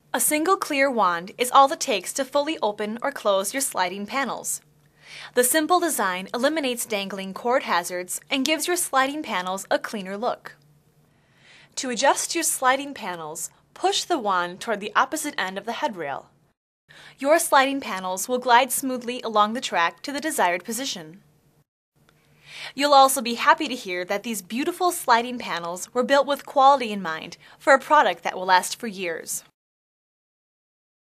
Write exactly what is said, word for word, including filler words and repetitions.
A single clear wand is all it takes to fully open or close your sliding panels. The simple design eliminates dangling cord hazards and gives your sliding panels a cleaner look. To adjust your sliding panels, push the wand toward the opposite end of the headrail. Your sliding panels will glide smoothly along the track to the desired position. You'll also be happy to hear that these beautiful sliding panels were built with quality in mind for a product that will last for years.